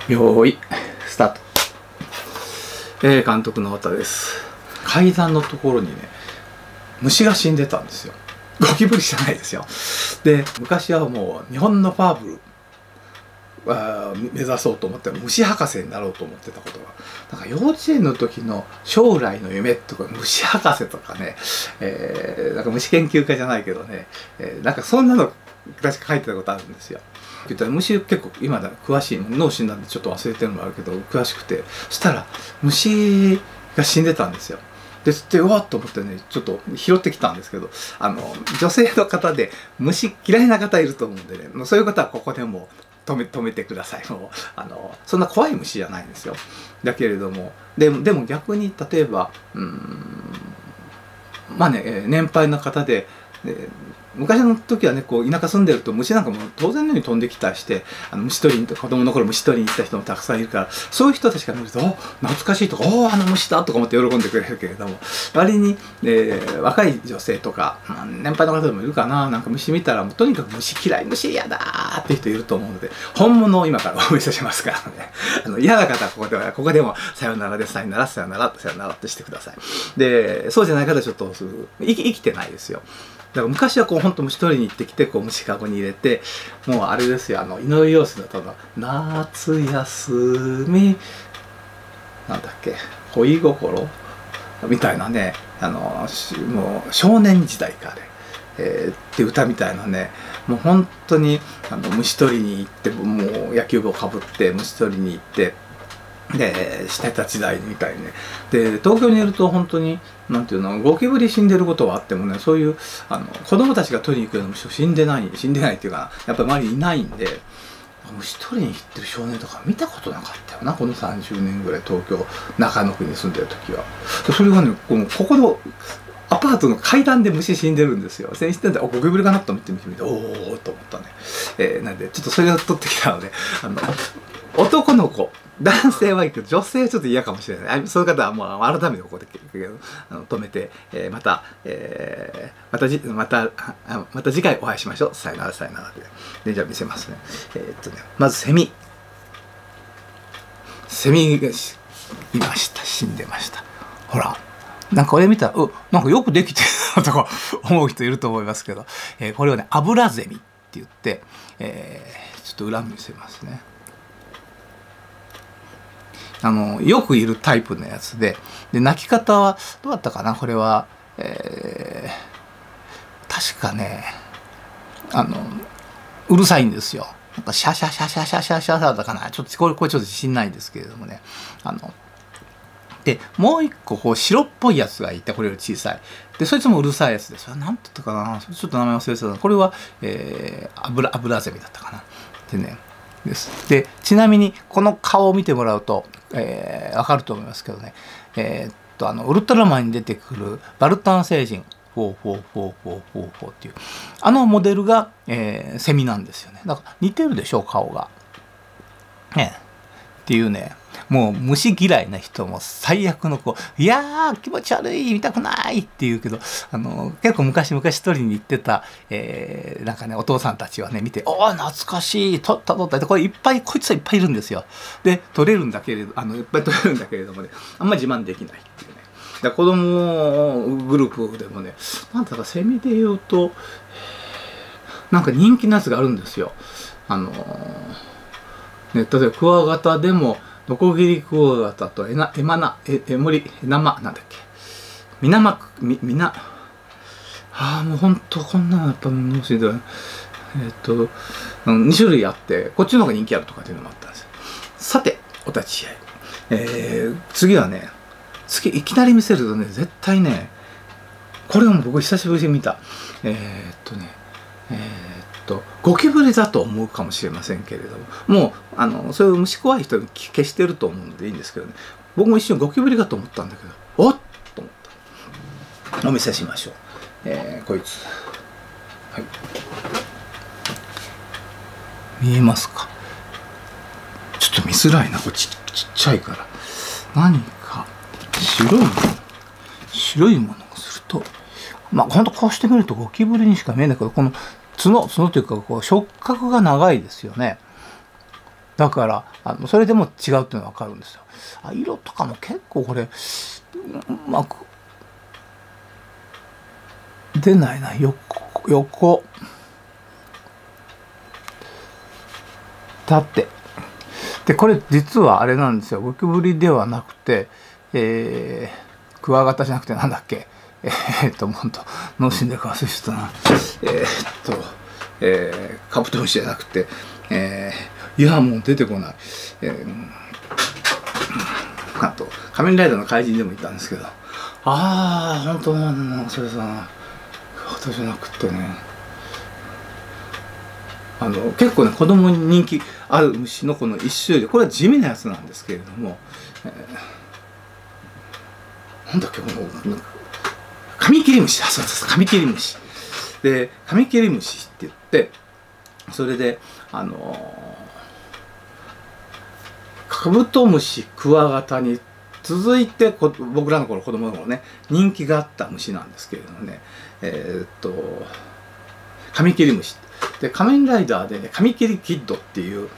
よーいスタート。監督の太田です。階段のところにね、虫が死んでたんですよ。ゴキブリじゃないですよ。で、昔はもう日本のファーブル目指そうと思って虫博士になろうと思ってたことが、なんか幼稚園の時の将来の夢とか虫博士とかね、なんか虫研究家じゃないけどね、なんかそんなの確か書いてたことあるんですよ。言ったら虫結構今だ詳しい、脳死んだんでちょっと忘れてるのもあるけど詳しくて、そしたら虫が死んでたんですよ。でうわっと思ってね、ちょっと拾ってきたんですけど、女性の方で虫嫌いな方いると思うんでね、そういう方はここでも止めてください。もうそんな怖い虫じゃないんですよ。だけれどもでも逆に例えばまあね、年配の方で、昔の時はね、こう田舎住んでると虫なんかも当然のように飛んできたりして、虫取りに、子供の頃虫取りに行った人もたくさんいるから、そういう人たちから見ると「お懐かしい」とか「お虫だ」とか思って喜んでくれるけれども、割に、若い女性とか、年配の方でもいるかな、なんか虫見たらもうとにかく虫嫌い、虫嫌だーっていう人いると思うので、本物を今からお見せしますからね、嫌な方はここでも「さよならです、さよなら、さよなら」さよならってしてください。で、そうじゃない方はちょっと生きてないですよ。だから昔はこう本当虫取りに行ってきて、こう虫かごに入れて、もうあれですよ、井上陽水の歌の「夏休み」なんだっけ「恋心」みたいなね、もう少年時代からって歌みたいなね、もう本当に虫取りに行って、もう野球部をかぶって虫取りに行って。でしてた時代みたいにね。で東京にいると本当になんていうの、ゴキブリ死んでることはあってもね、そういう子供たちが取りに行くような虫死んでないっていうか、やっぱり周りにいないんで、虫取りに行ってる少年とか見たことなかったよな、この30年ぐらい東京中野区に住んでる時は。それがね、ここのアパートの階段で虫死んでるんですよ。先日でゴキブリかなと思って見てみて、おおと思ったね。なんでちょっとそれを取ってきたので、男の子男性はいいけど女性はちょっと嫌かもしれない。そういう方はもう改めてここで止めて、また次回お会いしましょう。さよならさよならで。じゃあ見せますね。まずセミがいました。死んでました。ほら、なんかこれ見たらなんかよくできてるなとか思う人いると思いますけど、これはねアブラゼミって言って、ちょっと裏見せますね。よくいるタイプのやつで、鳴き方はどうだったかな、これは、確かねうるさいんですよ。なんかシャシャシャシャシャシャシャだったかな、ちょっとこれちょっと自信ないですけれどもね。でもう一個こう白っぽいやつがいて、これより小さい。でそいつもうるさいやつです。何て言ったかな、ちょっと名前忘れてたな。これは、アブラゼミだったかな。でね、でちなみにこの顔を見てもらうと分かると思いますけどね、ウルトラマンに出てくるバルタン星人44444っていうモデルが、セミなんですよね。だから似てるでしょ顔が。っていうね、もう虫嫌いな人も最悪のいやー気持ち悪い、見たくないって言うけど、結構昔取りに行ってた、なんかねお父さんたちはね見て「おお懐かしい、取った」ってこれこいつはいっぱいいるんですよ。で取れるんだけれどいっぱい取れるんだけれどもね、あんまり自慢できないっていうね。だから子供グループでもね、なんだかセミで言うとなんか人気のやつがあるんですよ。例えばクワガタでもノコギリクワガタとエモリなんだっけ、もうほんとこんなのやっぱもし2種類あって、こっちの方が人気あるとかっていうのもあったんですよ。さてお立ち会い、次はね、いきなり見せるとね絶対ね、これも僕久しぶりに見たゴキブリだと思うかもしれませんけれども、もうそういう虫怖い人消してると思うんでいいんですけどね、僕も一瞬ゴキブリかと思ったんだけど、おっと思った。お見せしましょう。こいつ、はい、見えますか。ちょっと見づらいな、これちっちゃいから。何か白いものをすると、ほんとこうしてみるとゴキブリにしか見えないけど、この角というか触覚が長いですよね。 だからそれでも違うっていうのが分かるんですよ。色とかも結構これうまく出ないな。横縦で、これ実はあれなんですよ。ゴキブリではなくて、クワガタじゃなくてなんだっけ、本当脳死んでるか忘れちゃったな。カブトムシじゃなくて、いやもう出てこない。あと仮面ライダーの怪人でもいたんですけど、本当なんだ、それさ、私じゃなくてね、結構ね子供に人気ある虫のこの一種類で、これは地味なやつなんですけれども、なんだっけ、このカミキリムシ、そうです、カミキリムシで、カミキリムシって言って、それでカブトムシ、クワガタに続いて僕らの頃、子供の頃ね、人気があった虫なんですけれどもね、カミキリムシで、仮面ライダーでね、カミキリキッドっていう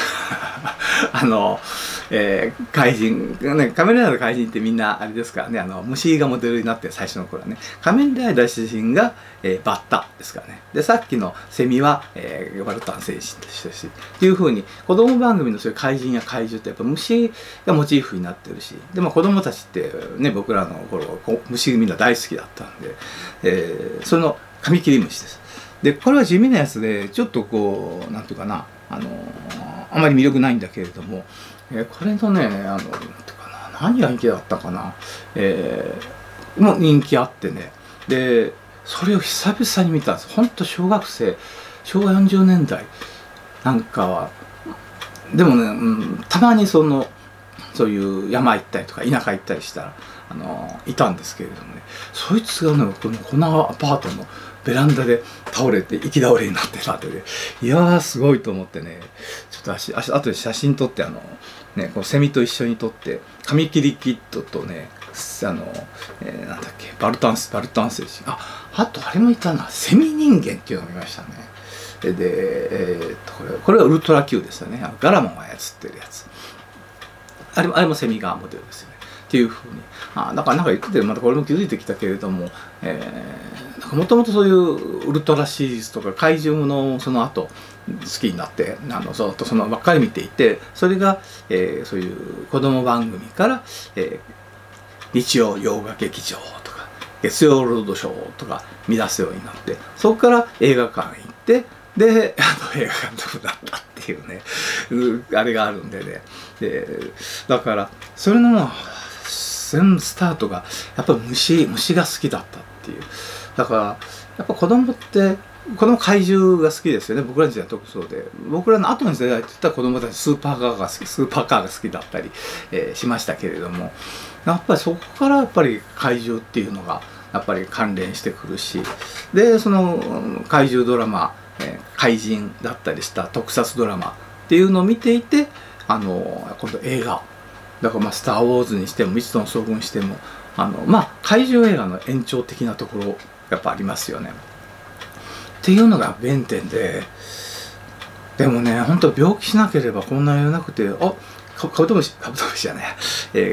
怪人ね、仮面ライダーの怪人ってみんなあれですからね、虫がモデルになって最初の頃はね、仮面ライダー自身が、バッタですからね。で、さっきのセミは、バルタン星人でしたし、っていうふうに子供番組のそういう怪人や怪獣ってやっぱ虫がモチーフになってるし、でも子供たちってね、僕らの頃虫みんな大好きだったんで、そのカミキリムシです。で、これは地味なやつで、ちょっとこうなんていうかな、あまり魅力ないんだけれども、これのね、なんていうかな、何が人気だったかな、もう人気あってね、でそれを久々に見たんです。ほんと小学生、昭和40年代なんかは、でもね、たまにそういう山行ったりとか田舎行ったりしたらいたんですけれどもね、そいつがね、このアパートのベランダで倒れて、行き倒れになってたってね、いやーすごいと思ってね、ちょっと後で写真撮ってこのセミと一緒に撮って、カミキリキッドとね、なんだっけ、バルタン星人、あとあれもいたな、セミ人間っていうのを見ましたね。で、これはウルトラ Q ですよね。ガラモンが操ってるやつ。あれもセミがモデルですよね。っていうふうに、だからなんか言ってて、またこれも気づいてきたけれども、もともとそういうウルトラシリーズとか怪獣のその後好きになって、ずっとそのばっかり見ていて、それが、そういう子供番組から、日曜洋画劇場とか月曜ロードショーとか見出すようになって、そこから映画館行って、で映画監督だったっていうね、あれがあるんでね。でだからそれのスタートがやっぱり虫が好きだったっていう。だからやっぱ子供ってこの怪獣が好きですよね。僕らの時代は特にそうで、僕らの後の時代って言ったら子供たちスーパーカーが好きだったり、しましたけれども、やっぱりそこからやっぱり怪獣っていうのがやっぱり関連してくるし、でその怪獣ドラマ、怪人だったりした特撮ドラマっていうのを見ていて、今度映画だから、スター・ウォーズにしても未知との遭遇にしても怪獣映画の延長的なところやっぱありますよね。っていうのが原点で、でもね、本当病気しなければこんな言わなくて、カブトムシじゃない、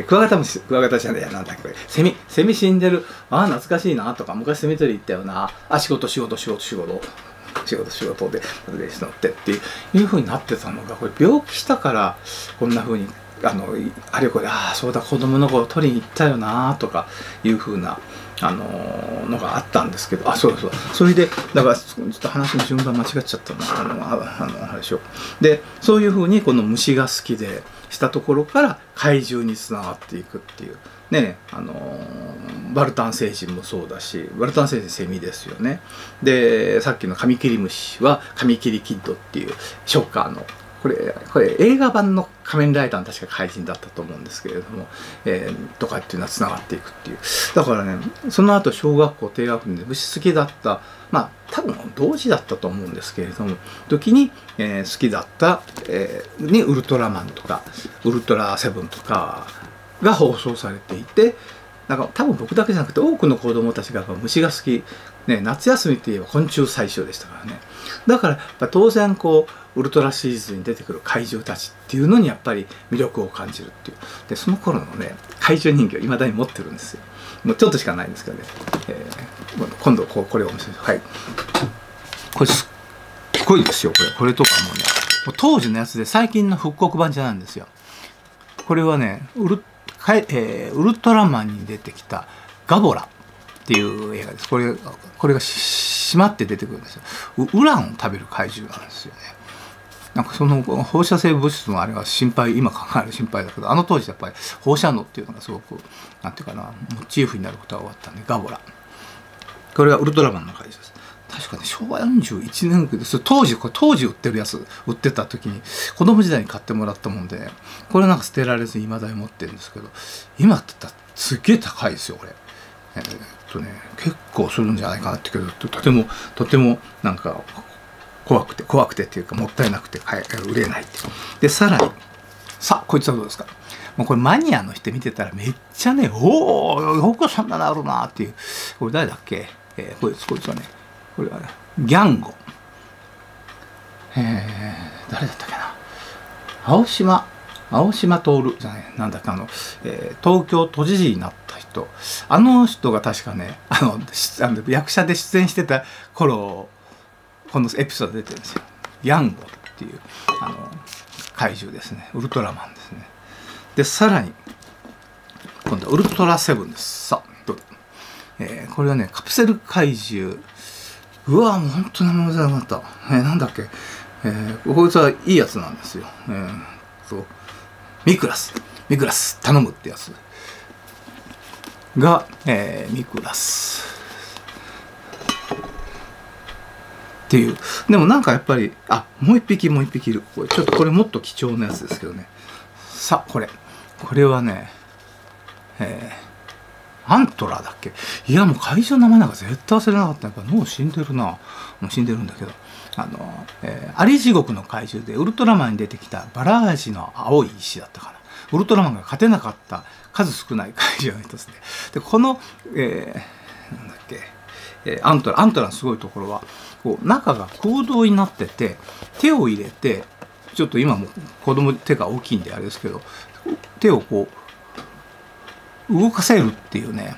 クワガタじゃねえ、なんだっけ、セミ死んでる、懐かしいなとか、昔セミ取り行ったよな、仕事で電子乗ってっていうふうになってたのが、これ病気したからこんなふうにあれこれ、そうだ、子供の頃取りに行ったよなとかいうふうなのがあったんですけど、そうそれでだからちょっと話の順番間違っちゃったな、あれでしょ。でそういうふうにこの虫が好きでしたところから怪獣につながっていくっていうね。バルタン星人もそうだし、バルタン星人セミですよね。でさっきのカミキリムシはカミキリキッドっていうショッカーのこれ映画版の仮面ライダーの確か怪人だったと思うんですけれども、とかっていうのはつながっていくっていう。だからね、その後小学校低学年で虫好きだった、多分同時だったと思うんですけれども時に、好きだった、にウルトラマンとかウルトラセブンとかが放送されていて、 なんか多分僕だけじゃなくて多くの子供たちがやっぱ虫が好き、ね、夏休みって言えば昆虫採集でしたからね。だからやっぱ当然こうウルトラシリーズに出てくる怪獣たちっていうのにやっぱり魅力を感じるっていう。でその頃のね怪獣人形いまだに持ってるんですよ。もうちょっとしかないんですけどね、今度これをお見せします。はい、これすっごいですよ。これとかもねもう当時のやつで最近の復刻版じゃないんですよ。これはねウルトラマンに出てきたガボラっていう映画です。これが閉まって出てくるんですよ。ウランを食べる怪獣なんですよね。なんかその放射性物質のあれは心配、今考える心配だけど、あの当時やっぱり放射能っていうのがすごくなんていうかなモチーフになることが終わったんで、ガボラ、これがウルトラマンの怪獣です。確かね昭和41年くらいです。当時売ってるやつ売ってた時に子供時代に買ってもらったもんで、これなんか捨てられずに未だに持ってるんですけど、今って言ったらすっげえ高いですよこれ。結構するんじゃないかなってけど、とてもなんか怖くてっていうかもったいなくて売れないっていう。でさらにこいつはどうですか。もうこれマニアの人見てたらめっちゃね、おおよくそんなのあるなっていう。これ誰だっけ、こいつはね、これはねギャンゴ、誰だったっけな、青島徹じゃない、なんだっけ東京都知事になった人、あの人が確かね役者で出演してた頃このエピソード出てるんですよ。ヤンゴっていう怪獣ですね。ウルトラマンですね。でさらに今度はウルトラセブンです。さあどうぞ。これはねカプセル怪獣、うわもう本当に名前がなかった。なんだっけ、こいつはいいやつなんですよ。ミクラス頼むってやつが、ミクラスっていう。でもなんかやっぱりもう一匹いる。ちょっとこれもっと貴重なやつですけどね。さあこれはねアントラーだっけ。いやもう怪獣の名前なんか絶対忘れなかった。やっぱ脳死んでるな。もう死んでるんだけど、アリ地獄の怪獣でウルトラマンに出てきたバラージの青い石だったかな。ウルトラマンが勝てなかった数少ない怪獣の一つで、この、なんだっけ、アントラのすごいところはこう中が空洞になってて、手を入れて、ちょっと今も子供手が大きいんであれですけど、手をこう動かせるっていうね、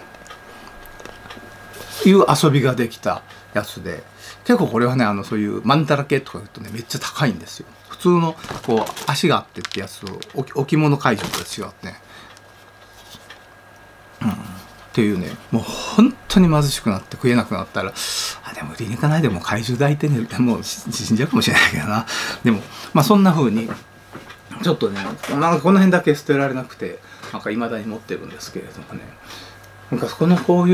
いう遊びができたやつで、結構これはねそういうマンタラ系とか言うとねめっちゃ高いんですよ。普通のこう足があってってやつを置物怪獣と違ってね、っていうね、もう本当に貧しくなって食えなくなったらでも売りに行かないでも怪獣抱いてね、もう死んじゃうかもしれないけどな。でもそんな風にちょっとねこの辺だけ捨てられなくてなんか未だに持ってるんですけれどもね、なんかこう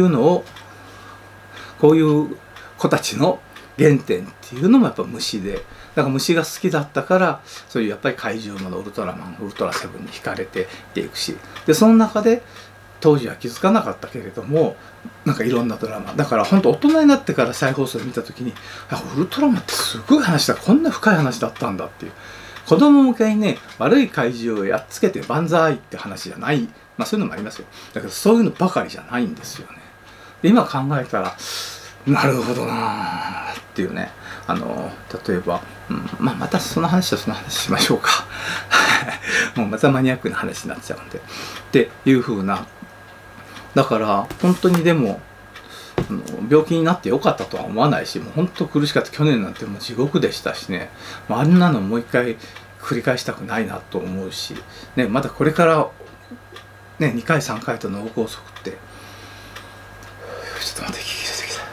いう子たちの原点っていうのもやっぱ虫で、だから虫が好きだったからそういうやっぱり怪獣ものウルトラマンウルトラセブンに惹かれていくし、でその中で当時は気づかなかったけれどもなんかいろんなドラマだから本当大人になってから再放送で見た時にウルトラマンってすごい話だ、こんな深い話だったんだっていう、子供向けにね悪い怪獣をやっつけて万歳って話じゃない、そういうのもありますよ。だけどそういうのばかりじゃないんですよね。で今考えたらなるほどなっていうね、例えば、またその話しましょうかもうまたマニアックな話になっちゃうんでっていう風な、だから本当にでも病気になってよかったとは思わないし、もう本当苦しかった。去年なんてもう地獄でしたしね、あんなのもう一回繰り返したくないなと思うし、ね、まだこれからね2回3回と脳梗塞ってちょっと待って息切れてきた。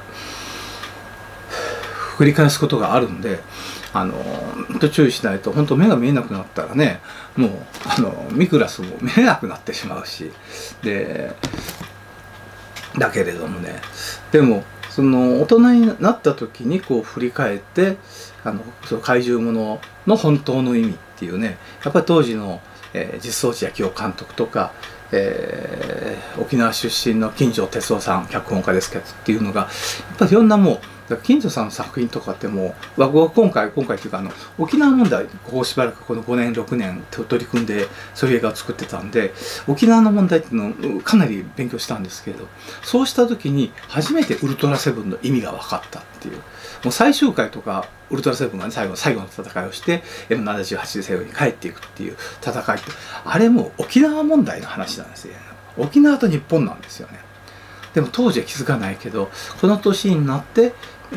繰り返すことがあるんで注意しないと本当目が見えなくなったらね、もうミクラスも見えなくなってしまうし、でだけれどもね、でもその大人になった時にこう振り返ってその怪獣ものの本当の意味っていうね、やっぱり当時の、実相寺昭夫監督とか、沖縄出身の金城哲夫さん脚本家ですけどっていうのがやっぱりいろんなもうから金城さんの作品とかってもう僕は今回っていうか沖縄問題ここしばらくこの5年6年取り組んでそういう映画を作ってたんで、沖縄の問題っていうのをかなり勉強したんですけれど、そうした時に初めてウルトラセブンの意味が分かったっていう。もう最終回とかウルトラセブンが、ね、最後の戦いをして M78 で西洋に帰っていくっていう戦いって、あれも沖縄問題の話なんですよ。沖縄と日本なんですよね。でも当時は気づかないけど、この年になって、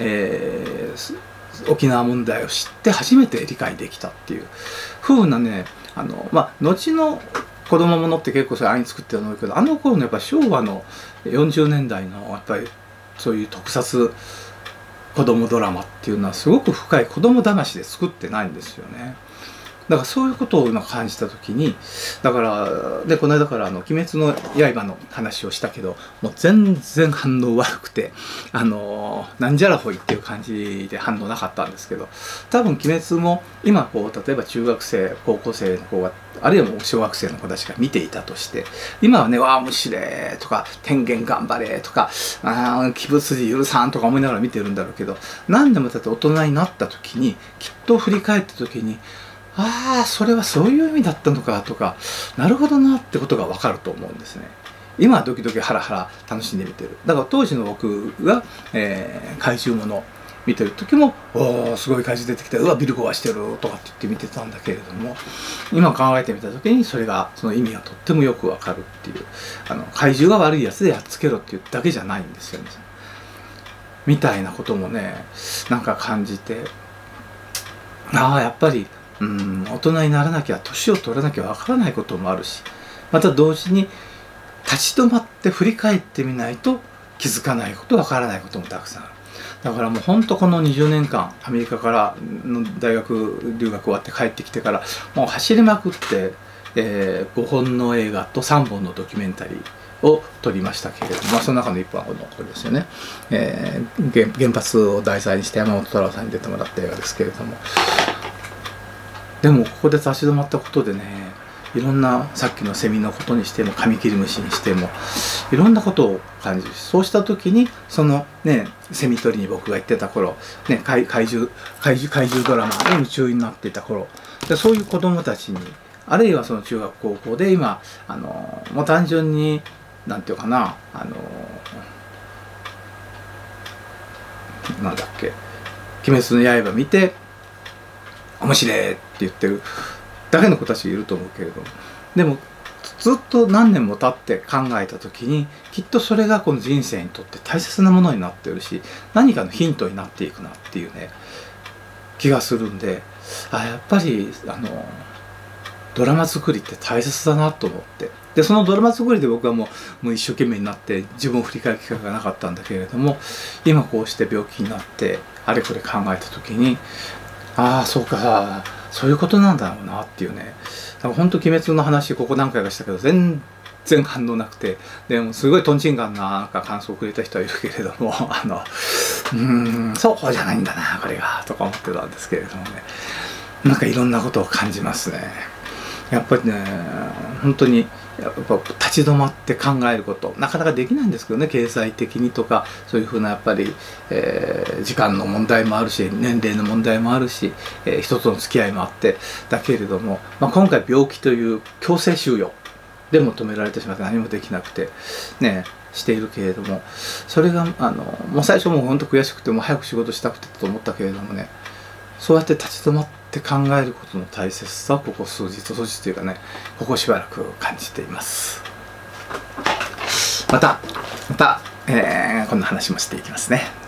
沖縄問題を知って初めて理解できたっていう風なね、後の子供ものって結構それ愛に作ってるのけど、あの頃のやっぱ昭和の40年代のやっぱりそういう特撮子供ドラマっていうのはすごく深い子供騙しで作ってないんですよね。だからそういうことを今感じた時に、だからでこの間から「鬼滅の刃」の話をしたけど、もう全然反応悪くてなんじゃらほいっていう感じで反応なかったんですけど、多分鬼滅も今こう例えば中学生高校生の子が、あるいはもう小学生の子たちが見ていたとして、今はね「わあむしれ」とか「天元頑張れ」とか「鬼仏寺許さん」とか思いながら見てるんだろうけど、何でもだって大人になった時にきっと振り返った時に、ああそれはそういう意味だったのかとか、なるほどなってことが分かると思うんですね。今はドキドキハラハラ楽しんで見てる。だから当時の僕が、怪獣もの見てる時も「おおすごい怪獣出てきて、うわビル壊してる」とかって言って見てたんだけれども、今考えてみた時にそれがその意味がとってもよく分かるっていう、怪獣が悪いやつでやっつけろっていうだけじゃないんですよね。みたいなこともねなんか感じて、ああやっぱり大人にならなきゃ、年を取らなきゃわからないこともあるし、また同時に立ち止まって振り返ってみないと気づかないこと、わからないこともたくさんある。だからもうほんとこの20年間アメリカからの大学留学終わって帰ってきてからもう走りまくって、5本の映画と3本のドキュメンタリーを撮りましたけれども、その中の1本はこれですよね。原発を題材にして山本太郎さんに出てもらった映画ですけれども、でもここで立ち止まったことでね、いろんなさっきのセミのことにしてもカミキリムシにしてもいろんなことを感じるし、そうした時にそのねセミ取りに僕が言ってた頃、ね、怪獣ドラマに夢中になっていた頃で、そういう子供たちに、あるいはその中学高校で今もう単純になんていうかな、なんだっけ「鬼滅の刃」見て面白いって言ってるだけの子たちいると思うけれども、でもずっと何年も経って考えた時にきっとそれがこの人生にとって大切なものになってるし、何かのヒントになっていくなっていうね気がするんで、やっぱりドラマ作りって大切だなと思って、でそのドラマ作りで僕はもう一生懸命になって自分を振り返る機会がなかったんだけれども、今こうして病気になってあれこれ考えた時に、ああそうかそういうことなんだろうなっていうね。だから本当鬼滅の話ここ何回かしたけど全然反応なくて、でもすごいとんちんかんな感想をくれた人はいるけれどもそうじゃないんだなこれがとか思ってたんですけれどもね、なんかいろんなことを感じますね。やっぱりね本当にやっぱ立ち止まって考えることなかなかできないんですけどね、経済的にとかそういうふうなやっぱり、時間の問題もあるし年齢の問題もあるし、人との付き合いもあって、だけれども、今回病気という強制収容でも止められてしまって何もできなくてねしているけれども、それがもう最初もう本当悔しくてもう早く仕事したくてと思ったけれどもね、そうやって立ち止まって考えることの大切さをここ数日というかね、ここしばらく感じています。またこんな話もしていきますね。